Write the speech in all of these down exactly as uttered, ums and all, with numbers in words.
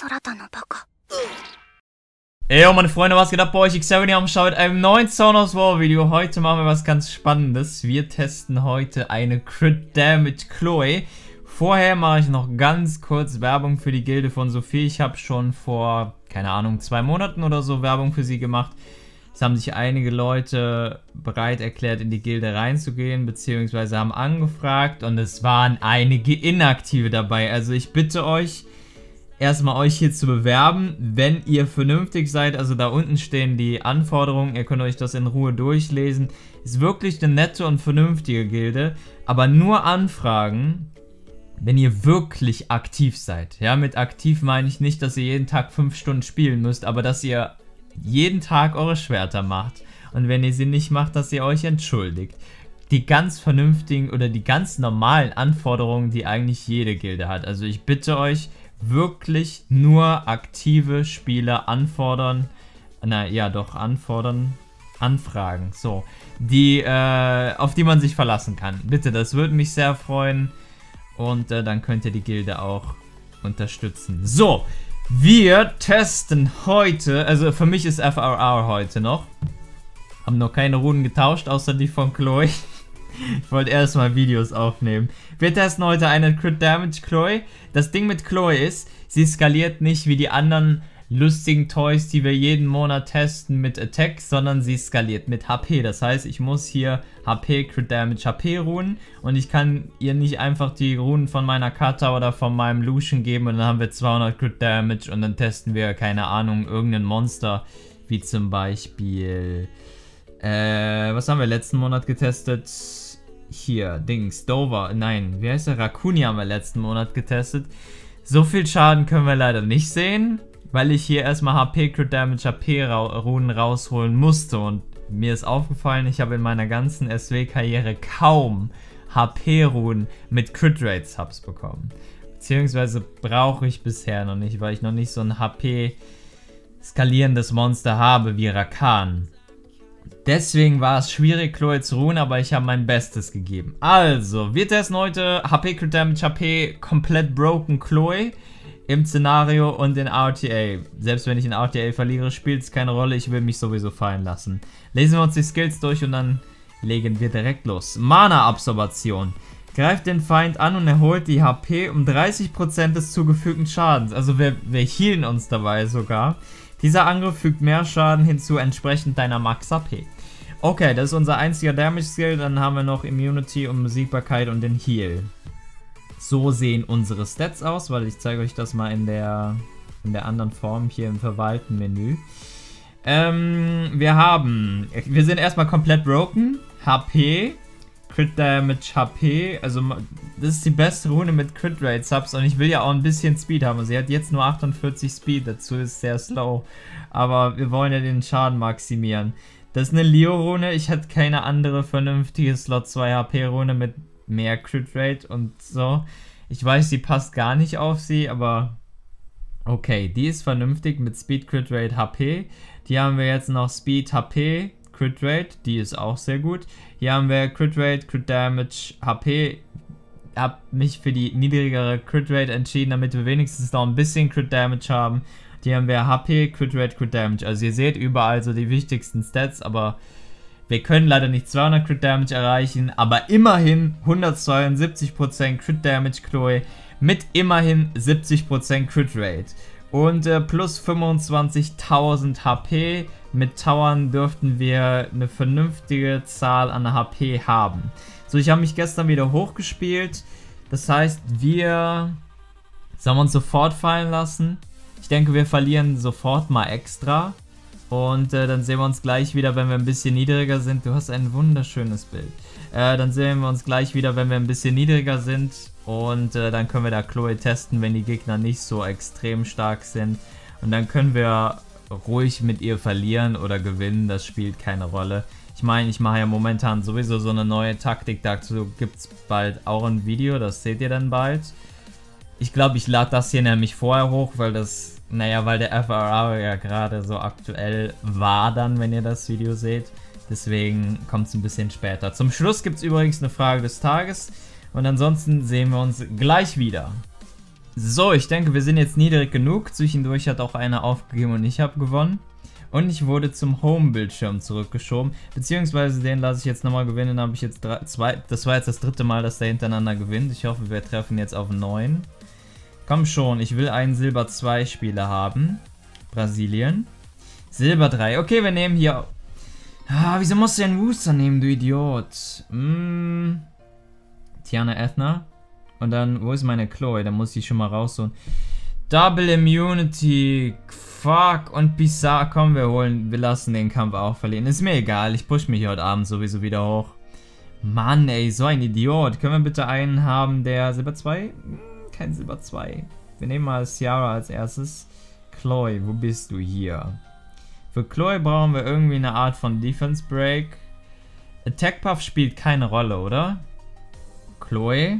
Ey, meine Freunde, was geht ab bei euch? Ich sehe, ihr am Start mit einem neuen Zone of War Video. Heute machen wir was ganz Spannendes. Wir testen heute eine Crit Damage Chloe. Vorher mache ich noch ganz kurz Werbung für die Gilde von Sophie. Ich habe schon vor, keine Ahnung, zwei Monaten oder so Werbung für sie gemacht. Es haben sich einige Leute bereit erklärt, in die Gilde reinzugehen, beziehungsweise haben angefragt und es waren einige Inaktive dabei. Also ich bitte euch, erstmal euch hier zu bewerben, wenn ihr vernünftig seid. Also da unten stehen die Anforderungen, ihr könnt euch das in Ruhe durchlesen. Ist wirklich eine nette und vernünftige Gilde, aber nur anfragen, wenn ihr wirklich aktiv seid. Ja, mit aktiv meine ich nicht, dass ihr jeden Tag fünf Stunden spielen müsst, aber dass ihr jeden Tag eure Schwerter macht. Und wenn ihr sie nicht macht, dass ihr euch entschuldigt. Die ganz vernünftigen oder die ganz normalen Anforderungen, die eigentlich jede Gilde hat. Also ich bitte euch, wirklich nur aktive Spieler anfordern. Na ja, doch, anfordern. Anfragen. So. Die, äh, auf die man sich verlassen kann. Bitte, das würde mich sehr freuen. Und äh, dann könnt ihr die Gilde auch unterstützen. So. Wir testen heute, also für mich ist F R R heute noch. Haben noch keine Runen getauscht, außer die von Chloe. Ich wollte erstmal Videos aufnehmen. Wir testen heute eine Crit Damage Chloe. Das Ding mit Chloe ist, sie skaliert nicht wie die anderen lustigen Toys, die wir jeden Monat testen mit Attack, sondern sie skaliert mit H P. Das heißt, ich muss hier H P, Crit Damage, H P Runen und ich kann ihr nicht einfach die Runen von meiner Kata oder von meinem Lucian geben und dann haben wir zweihundert Crit Damage und dann testen wir, keine Ahnung, irgendein Monster, wie zum Beispiel, äh, was haben wir letzten Monat getestet? Hier, Dings, Dover, nein, wie heißt der? Rakuni haben wir letzten Monat getestet. So viel Schaden können wir leider nicht sehen, weil ich hier erstmal H P, Crit Damage, H P-Runen rausholen musste. Und mir ist aufgefallen, ich habe in meiner ganzen S W-Karriere kaum H P-Runen mit Crit-Rate-Subs bekommen. Beziehungsweise brauche ich bisher noch nicht, weil ich noch nicht so ein H P-skalierendes Monster habe wie Rakan. Deswegen war es schwierig, Chloe zu ruhen, aber ich habe mein Bestes gegeben. Also, wir testen heute H P, Crit Damage, H P, komplett broken Chloe im Szenario und in R T A. Selbst wenn ich in R T A verliere, spielt es keine Rolle, ich will mich sowieso fallen lassen. Lesen wir uns die Skills durch und dann legen wir direkt los. Mana-Absorption. Greift den Feind an und erholt die H P um dreißig Prozent des zugefügten Schadens. Also wir, wir healen uns dabei sogar. Dieser Angriff fügt mehr Schaden hinzu, entsprechend deiner Max-H P. Okay, das ist unser einziger Damage-Skill. Dann haben wir noch Immunity und Besiegbarkeit und den Heal. So sehen unsere Stats aus, weil ich zeige euch das mal in der, in der anderen Form hier im Verwalten-Menü. Ähm, wir haben, wir sind erstmal komplett broken. H P, Crit Damage, H P. Also das ist die beste Rune mit Crit Rate Subs und ich will ja auch ein bisschen Speed haben. Sie hat jetzt nur achtundvierzig Speed, dazu ist sehr slow. Aber wir wollen ja den Schaden maximieren. Das ist eine Leo-Rune. Ich hatte keine andere vernünftige Slot zwei H P-Rune mit mehr Crit Rate und so. Ich weiß, die passt gar nicht auf sie, aber okay, die ist vernünftig mit Speed, Crit Rate, H P. Die haben wir jetzt noch Speed, H P, Crit Rate, die ist auch sehr gut. Hier haben wir Crit Rate, Crit Damage, H P. Hab mich für die niedrigere Crit Rate entschieden, damit wir wenigstens noch ein bisschen Crit Damage haben. Hier haben wir H P, Crit Rate, Crit Damage. Also ihr seht überall so die wichtigsten Stats, aber wir können leider nicht zweihundert Crit Damage erreichen, aber immerhin hundertzweiundsiebzig Prozent Crit Damage Chloe mit immerhin siebzig Prozent Crit Rate. Und äh, plus fünfundzwanzigtausend H P. Mit Towern dürften wir eine vernünftige Zahl an H P haben. So, ich habe mich gestern wieder hochgespielt. Das heißt, wir sollen uns sofort fallen lassen. Ich denke, wir verlieren sofort mal extra. Und äh, dann sehen wir uns gleich wieder, wenn wir ein bisschen niedriger sind. Du hast ein wunderschönes Bild. Äh, dann sehen wir uns gleich wieder, wenn wir ein bisschen niedriger sind. Und äh, dann können wir da Chloe testen, wenn die Gegner nicht so extrem stark sind. Und dann können wir ruhig mit ihr verlieren oder gewinnen. Das spielt keine Rolle. Ich meine, ich mache ja momentan sowieso so eine neue Taktik. Dazu gibt es bald auch ein Video. Das seht ihr dann bald. Ich glaube, ich lade das hier nämlich vorher hoch, weil das... Naja, weil der F R R ja gerade so aktuell war dann, wenn ihr das Video seht. Deswegen kommt es ein bisschen später. Zum Schluss gibt es übrigens eine Frage des Tages. Und ansonsten sehen wir uns gleich wieder. So, ich denke, wir sind jetzt niedrig genug. Zwischendurch hat auch einer aufgegeben und ich habe gewonnen. Und ich wurde zum Home-Bildschirm zurückgeschoben. Beziehungsweise den lasse ich jetzt nochmal gewinnen. Dann habe ich jetzt drei, zwei. Das war jetzt das dritte Mal, dass der hintereinander gewinnt. Ich hoffe, wir treffen jetzt auf neun. Komm schon, ich will einen Silber zwei Spieler haben. Brasilien. Silber drei. Okay, wir nehmen hier... Ah, wieso musst du den Wooster nehmen, du Idiot? Mm. Tiana Ethna. Und dann, wo ist meine Chloe? Da muss ich schon mal rausholen. Double Immunity. Fuck. Und Bizarre. Komm, wir holen. Wir lassen den Kampf auch verlieren. Ist mir egal. Ich push mich heute Abend sowieso wieder hoch. Mann, ey. So ein Idiot. Können wir bitte einen haben, der Silber zwei? Hm, kein Silber zwei. Wir nehmen mal Ciara als erstes. Chloe, wo bist du hier? Für Chloe brauchen wir irgendwie eine Art von Defense Break. Attack Puff spielt keine Rolle, oder? Chloe.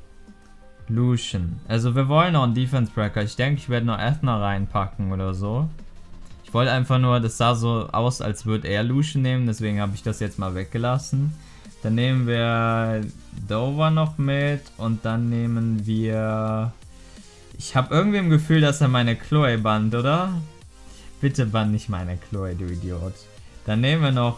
Lucian. Also wir wollen noch einen Defense Breaker. Ich denke, ich werde noch Ethna reinpacken oder so. Ich wollte einfach nur, das sah so aus, als würde er Lucian nehmen. Deswegen habe ich das jetzt mal weggelassen. Dann nehmen wir Dover noch mit. Und dann nehmen wir... Ich habe irgendwie im Gefühl, dass er meine Chloe bannt, oder? Bitte bann nicht meine Chloe, du Idiot. Dann nehmen wir noch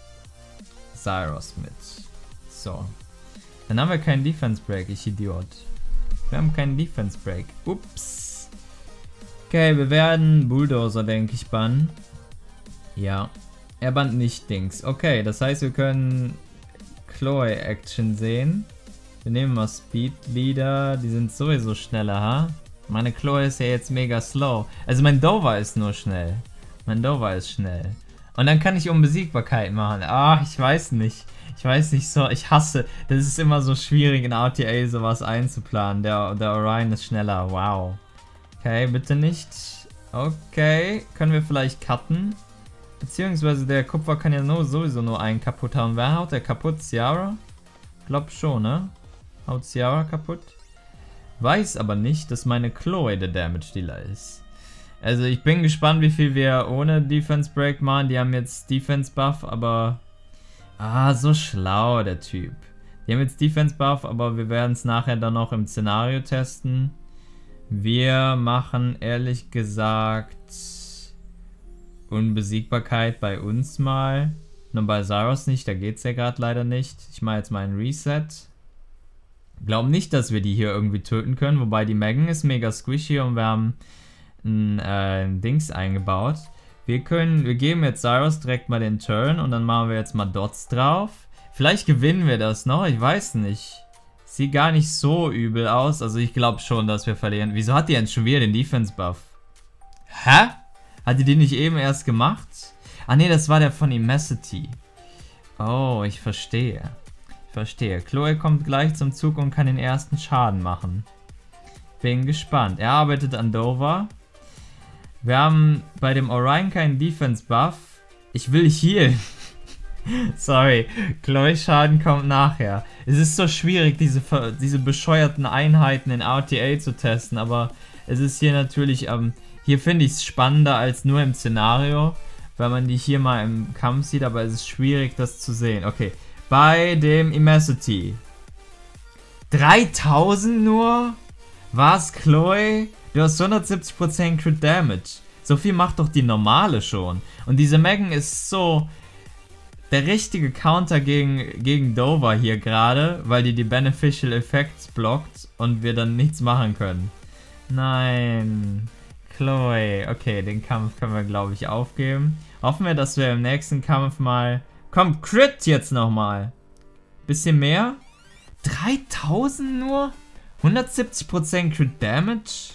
Cyrus mit. So. Dann haben wir keinen Defense Break, ich Idiot. Wir haben keinen Defense Break. Ups. Okay, wir werden Bulldozer, denke ich, bannen. Ja. Er bannt nicht Dings. Okay, das heißt, wir können Chloe Action sehen. Wir nehmen mal Speed Leader. Die sind sowieso schneller, ha? Meine Chloe ist ja jetzt mega slow. Also mein Dover ist nur schnell. Mein Dover ist schnell. Und dann kann ich Unbesiegbarkeit machen. Ah, ich weiß nicht. Ich weiß nicht so. Ich hasse. Das ist immer so schwierig in R T A sowas einzuplanen. Der, der Orion ist schneller. Wow. Okay, bitte nicht. Okay. Können wir vielleicht cutten? Beziehungsweise der Kupfer kann ja nur, sowieso nur einen kaputt haben. Wer haut der kaputt? Ciara? Glaub schon, ne? Haut Ciara kaputt? Weiß aber nicht, dass meine Chloe der Damage Dealer ist. Also ich bin gespannt, wie viel wir ohne Defense Break machen. Die haben jetzt Defense Buff, aber... Ah, so schlau, der Typ. Die haben jetzt Defense Buff, aber wir werden es nachher dann noch im Szenario testen. Wir machen ehrlich gesagt Unbesiegbarkeit bei uns mal. Nur bei Cyrus nicht, da geht es ja gerade leider nicht. Ich mache jetzt mal ein Reset. Glaube nicht, dass wir die hier irgendwie töten können, wobei die Megan ist mega squishy und wir haben ein, äh, ein Dings eingebaut. Wir können, wir geben jetzt Cyrus direkt mal den Turn und dann machen wir jetzt mal Dots drauf. Vielleicht gewinnen wir das noch, ich weiß nicht. Sieht gar nicht so übel aus, also ich glaube schon, dass wir verlieren. Wieso hat die jetzt schon wieder den Defense Buff? Hä? Hat die den nicht eben erst gemacht? Ah ne, das war der von Immensity. Oh, ich verstehe. Ich verstehe. Chloe kommt gleich zum Zug und kann den ersten Schaden machen. Bin gespannt. Er arbeitet an Dover. Wir haben bei dem Orion keinen Defense Buff. Ich will healen. Sorry. Chloe Schaden kommt nachher. Es ist so schwierig, diese, diese bescheuerten Einheiten in R T A zu testen, aber es ist hier natürlich, ähm, hier finde ich es spannender als nur im Szenario, weil man die hier mal im Kampf sieht, aber es ist schwierig, das zu sehen. Okay. Bei dem Immensity. dreitausend nur? Was, Chloe? Du hast hundertsiebzig Prozent Crit Damage. So viel macht doch die normale schon. Und diese Megan ist so der richtige Counter gegen, gegen Dover hier gerade, weil die die Beneficial Effects blockt und wir dann nichts machen können. Nein. Chloe. Okay, den Kampf können wir, glaube ich, aufgeben. Hoffen wir, dass wir im nächsten Kampf mal... Komm, Crit jetzt nochmal. Bisschen mehr? dreitausend nur? hundertsiebzig Prozent Crit Damage?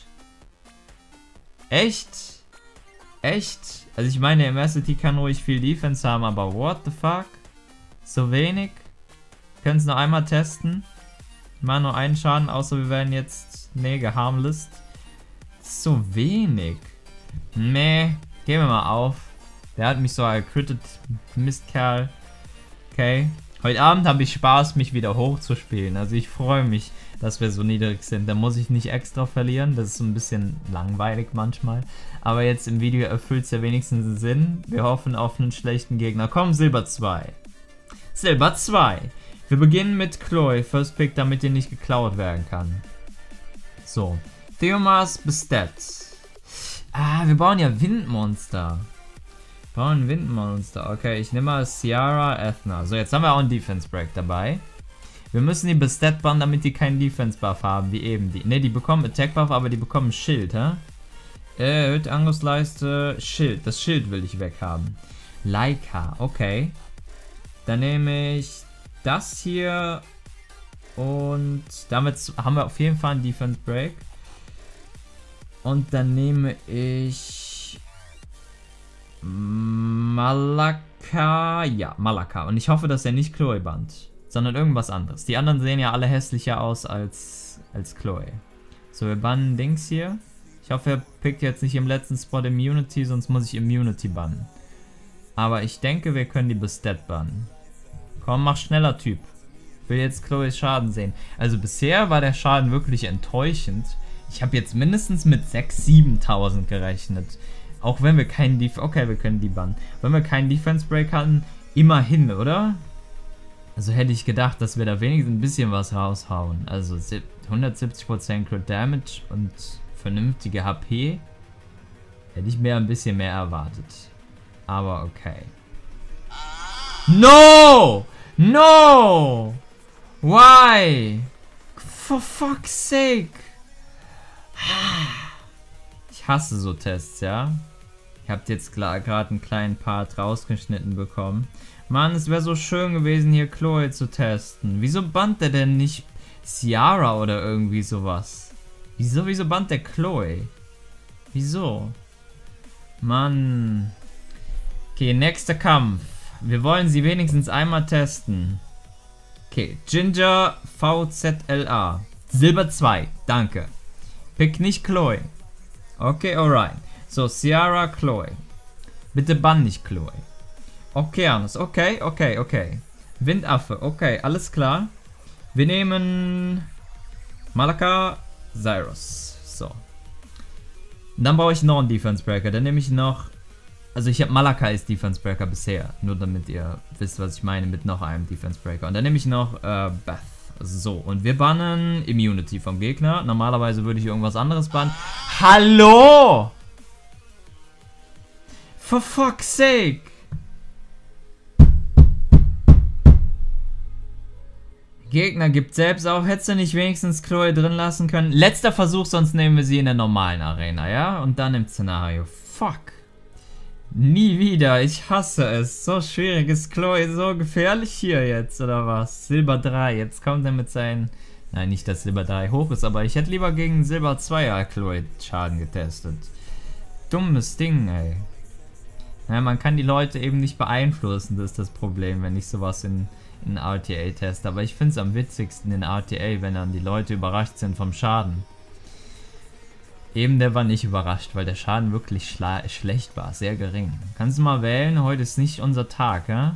Echt? Echt? Also ich meine, Immensity kann ruhig viel Defense haben, aber what the fuck? So wenig? Können es noch einmal testen? Wir machen nur einen Schaden, außer wir werden jetzt... Nee, geharmless. So wenig. Nee, gehen wir mal auf. Der hat mich so gecrittet, Mistkerl. Okay. Heute Abend habe ich Spaß, mich wieder hochzuspielen. Also ich freue mich, dass wir so niedrig sind. Da muss ich nicht extra verlieren. Das ist so ein bisschen langweilig manchmal. Aber jetzt im Video erfüllt es ja wenigstens den Sinn. Wir hoffen auf einen schlechten Gegner. Komm, Silber zwei. Silber zwei. Wir beginnen mit Chloe. First Pick, damit die nicht geklaut werden kann. So. Theomas Bestat. Ah, wir bauen ja Windmonster. Wir bauen Windmonster. Okay, ich nehme mal Ciara Ethna. So, jetzt haben wir auch einen Defense Break dabei. Wir müssen die Bestat bauen, damit die keinen Defense Buff haben, wie eben die. Ne, die bekommen Attack Buff, aber die bekommen Schild, hä? Erhöht Angriffsleiste, Schild. Das Schild will ich weghaben. Leica, okay. Dann nehme ich das hier. Und damit haben wir auf jeden Fall einen Defense Break. Und dann nehme ich Malaka. Ja, Malaka. Und ich hoffe, dass er nicht Chloe bannt, sondern irgendwas anderes. Die anderen sehen ja alle hässlicher aus als, als Chloe. So, wir bannen Dings hier. Ich hoffe, er pickt jetzt nicht im letzten Spot Immunity, sonst muss ich Immunity bannen. Aber ich denke, wir können die Bestat bannen. Komm, mach schneller, Typ. Ich will jetzt Chloes Schaden sehen. Also bisher war der Schaden wirklich enttäuschend. Ich habe jetzt mindestens mit sechstausend, siebentausend gerechnet. Auch wenn wir keinen Defense... Okay, wir können die bannen. Wenn wir keinen Defense Break hatten, immerhin, oder? Also hätte ich gedacht, dass wir da wenigstens ein bisschen was raushauen. Also hundertsiebzig Prozent Crit Damage und vernünftige H P. Hätte ich mir ein bisschen mehr erwartet. Aber okay. No! No! Why? For fuck's sake! Ich hasse so Tests, ja? Ihr habt jetzt gerade einen kleinen Part rausgeschnitten bekommen. Mann, es wäre so schön gewesen, hier Chloe zu testen. Wieso bannt der denn nicht Ciara oder irgendwie sowas? Wieso, wieso bannt der Chloe? Wieso? Mann. Okay, nächster Kampf. Wir wollen sie wenigstens einmal testen. Okay, Ginger V Z L A. Silber zwei, danke. Pick nicht Chloe. Okay, alright. So, Ciara, Chloe. Bitte bann nicht Chloe. Okeanos, okay, okay, okay. Windaffe, okay, alles klar. Wir nehmen Malaka, Zyros. So. Und dann brauche ich noch einen Defense Breaker. Dann nehme ich noch... Also ich habe Malaka als Defense Breaker bisher. Nur damit ihr wisst, was ich meine mit noch einem Defense Breaker. Und dann nehme ich noch äh, Beth. So, und wir bannen Immunity vom Gegner. Normalerweise würde ich irgendwas anderes bannen. Hallo! For fuck's sake! Gegner gibt selbst auch. Hättest du nicht wenigstens Chloe drin lassen können? Letzter Versuch, sonst nehmen wir sie in der normalen Arena, ja? Und dann im Szenario. Fuck. Nie wieder. Ich hasse es. So schwierig. Ist Chloe so gefährlich hier jetzt, oder was? Silber drei. Jetzt kommt er mit seinen... Nein, nicht, dass Silber drei hoch ist, aber ich hätte lieber gegen Silber zwei Chloe Schaden getestet. Dummes Ding, ey. Ja, man kann die Leute eben nicht beeinflussen, das ist das Problem, wenn ich sowas in... in R T A teste, aber ich finde es am witzigsten in R T A, wenn dann die Leute überrascht sind vom Schaden. Eben der war nicht überrascht, weil der Schaden wirklich schlecht war, sehr gering. Kannst du mal wählen, heute ist nicht unser Tag, ja?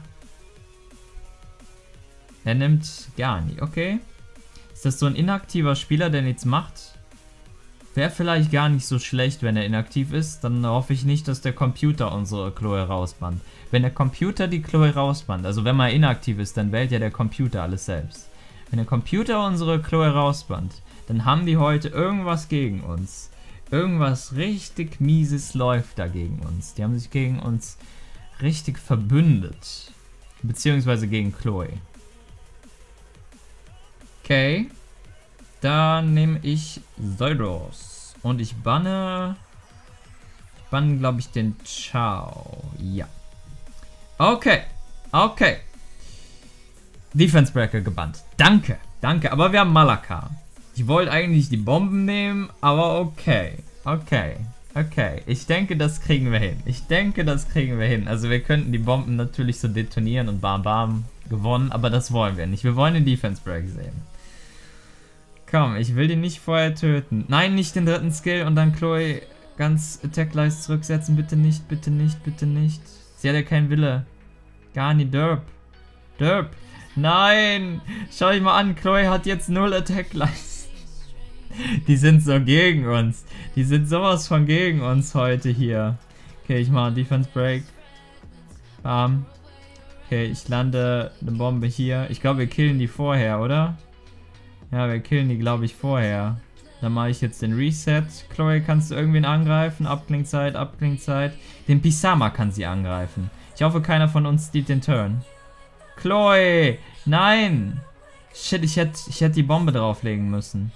Er nimmt gar nicht, okay. Ist das so ein inaktiver Spieler, der nichts macht? Wäre vielleicht gar nicht so schlecht, wenn er inaktiv ist, dann hoffe ich nicht, dass der Computer unsere Chloe rausbannt. Wenn der Computer die Chloe rausbannt, also wenn man inaktiv ist, dann wählt ja der Computer alles selbst. Wenn der Computer unsere Chloe rausbannt, dann haben die heute irgendwas gegen uns. Irgendwas richtig Mieses läuft da gegen uns. Die haben sich gegen uns richtig verbündet. Beziehungsweise gegen Chloe. Okay. Dann nehme ich Zyros. Und ich banne... Ich banne, glaube ich, den Chao. Ja. Okay. Okay. Defense Breaker gebannt. Danke. Danke. Aber wir haben Malaka. Ich wollte eigentlich die Bomben nehmen, aber okay. Okay. Okay. Ich denke, das kriegen wir hin. Ich denke, das kriegen wir hin. Also wir könnten die Bomben natürlich so detonieren und bam bam gewonnen, aber das wollen wir nicht. Wir wollen den Defense Break sehen. Komm, ich will den nicht vorher töten. Nein, nicht den dritten Skill und dann Chloe ganz Attack-Leist zurücksetzen. Bitte nicht, bitte nicht, bitte nicht. Sie hat ja keinen Wille. Gar nicht, Derp. Derp. Nein! Schau dich mal an, Chloe hat jetzt null Attack-Leist. Die sind so gegen uns. Die sind sowas von gegen uns heute hier. Okay, ich mache Defense Break. Bam. Okay, ich lande eine Bombe hier. Ich glaube, wir killen die vorher, oder? Ja, wir killen die, glaube ich, vorher. Dann mache ich jetzt den Reset. Chloe, kannst du irgendwen angreifen? Abklingzeit, Abklingzeit. Den Pisama kann sie angreifen. Ich hoffe, keiner von uns steht den Turn. Chloe! Nein! Shit, ich hätte ich hätt die Bombe drauflegen müssen.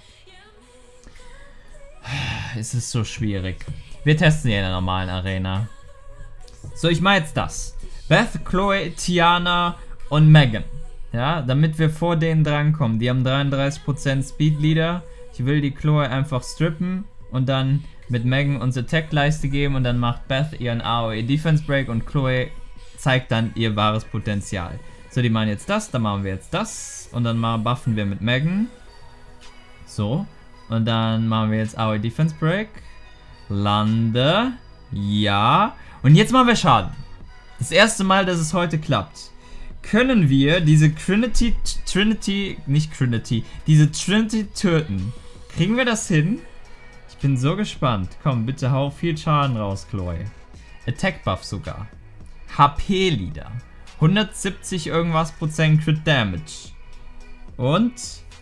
Es ist so schwierig. Wir testen sie in der normalen Arena. So, ich mache jetzt das. Beth, Chloe, Tiana und Megan. Ja, damit wir vor denen drankommen. Die haben dreiunddreißig Prozent Speed Leader. Ich will die Chloe einfach strippen und dann mit Megan unsere Tech-Leiste geben und dann macht Beth ihren A O E Defense Break und Chloe zeigt dann ihr wahres Potenzial. So, die machen jetzt das, dann machen wir jetzt das und dann mal buffen wir mit Megan. So, und dann machen wir jetzt A O E Defense Break. Lande. Ja. Und jetzt machen wir Schaden. Das erste Mal, dass es heute klappt. Können wir diese Trinity, Trinity, nicht Trinity, diese Trinity töten? Kriegen wir das hin? Ich bin so gespannt. Komm, bitte hau viel Schaden raus, Chloe. Attack Buff sogar. H P-Leader. hundertsiebzig irgendwas Prozent Crit Damage. Und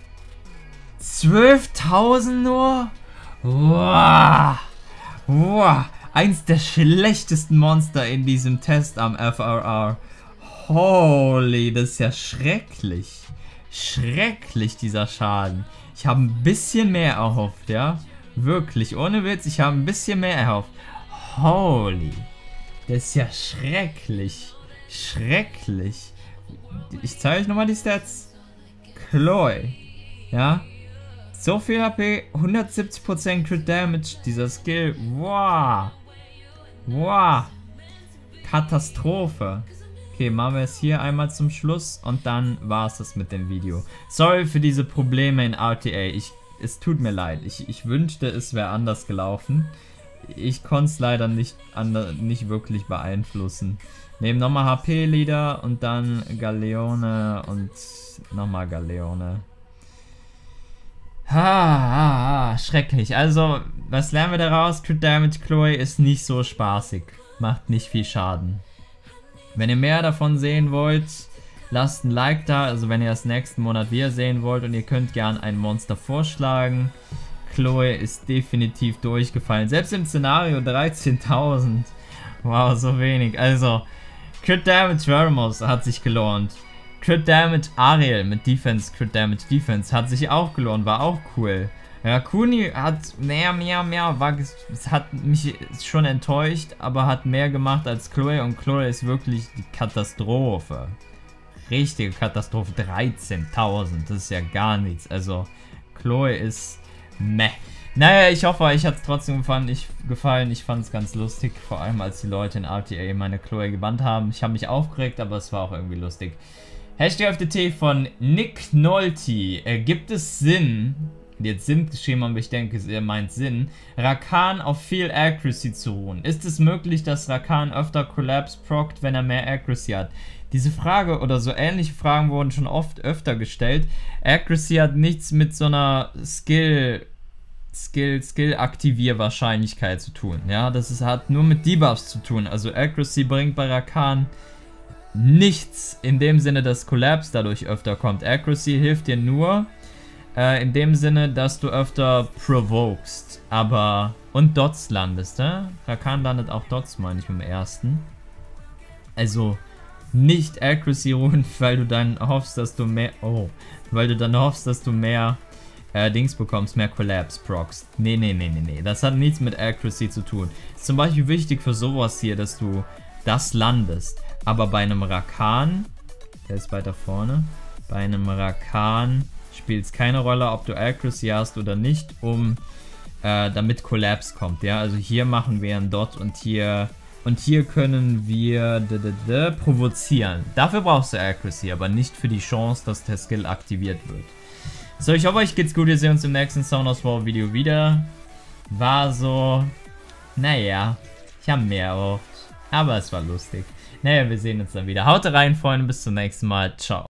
zwölftausend nur? Wow. Wow. Eins der schlechtesten Monster in diesem Test am F R R. Holy, das ist ja schrecklich. Schrecklich, dieser Schaden. Ich habe ein bisschen mehr erhofft, ja? Wirklich, ohne Witz, ich habe ein bisschen mehr erhofft. Holy. Das ist ja schrecklich. Schrecklich. Ich zeige euch nochmal die Stats. Chloe. Ja? So viel H P, hundertsiebzig Prozent Crit Damage, dieser Skill. Wow. Wow. Katastrophe. Okay, machen wir es hier einmal zum Schluss und dann war es das mit dem Video. Sorry für diese Probleme in R T A. Ich, es tut mir leid. Ich, ich wünschte, es wäre anders gelaufen. Ich konnte es leider nicht, nicht wirklich beeinflussen. Nehmen nochmal H P-Leader und dann Galeone und nochmal Galeone. Ah, ah, schrecklich. Also, was lernen wir daraus? Crit Damage Chloe ist nicht so spaßig. Macht nicht viel Schaden. Wenn ihr mehr davon sehen wollt, lasst ein Like da. Also wenn ihr das nächsten Monat wieder sehen wollt und ihr könnt gern ein Monster vorschlagen. Chloe ist definitiv durchgefallen. Selbst im Szenario dreizehntausend. Wow, so wenig. Also, Crit Damage Vermos hat sich gelohnt. Crit Damage Ariel mit Defense, Crit Damage Defense hat sich auch gelohnt, war auch cool. Rakuni hat mehr, mehr, mehr, war, es hat mich schon enttäuscht, aber hat mehr gemacht als Chloe und Chloe ist wirklich die Katastrophe. Richtige Katastrophe, dreizehntausend, das ist ja gar nichts, also Chloe ist meh. Naja, ich hoffe, euch hat es trotzdem gefallen, ich, gefallen, ich fand es ganz lustig, vor allem als die Leute in R T A meine Chloe gebannt haben. Ich habe mich aufgeregt, aber es war auch irgendwie lustig. Hashtag F D T von Nick Nolte, äh, gibt es Sinn... Jetzt Sinn geschrieben, aber ich denke, er meint Sinn. Rakan auf viel Accuracy zu ruhen. Ist es möglich, dass Rakan öfter Collapse prockt, wenn er mehr Accuracy hat? Diese Frage oder so ähnliche Fragen wurden schon oft öfter gestellt. Accuracy hat nichts mit so einer Skill, Skill, Skill-Aktivierwahrscheinlichkeit zu tun. Ja, das ist, hat nur mit Debuffs zu tun. Also Accuracy bringt bei Rakan nichts in dem Sinne, dass Collapse dadurch öfter kommt. Accuracy hilft dir nur Äh, in dem Sinne, dass du öfter provokest, aber und Dots landest, ne? Rakan landet auch Dots, meine ich, im ersten. Also nicht Accuracy ruhen, weil du dann hoffst, dass du mehr, oh, weil du dann hoffst, dass du mehr äh, Dings bekommst, mehr Collapse procs. Nee, nee, nee, nee, nee, das hat nichts mit Accuracy zu tun. Ist zum Beispiel wichtig für sowas hier, dass du das landest, aber bei einem Rakan, der ist weiter vorne, bei einem Rakan spielt es keine Rolle, ob du Accuracy hast oder nicht, um äh, damit Collapse kommt. Ja, also hier machen wir einen Dot und hier und hier können wir d -d -d provozieren. Dafür brauchst du Accuracy, aber nicht für die Chance, dass der Skill aktiviert wird. So, ich hoffe, euch geht's gut. Wir sehen uns im nächsten Soundhouse War Video wieder. War so, naja, ich habe mehr erhofft, aber es war lustig. Naja, wir sehen uns dann wieder. Haut rein, Freunde, bis zum nächsten Mal. Ciao.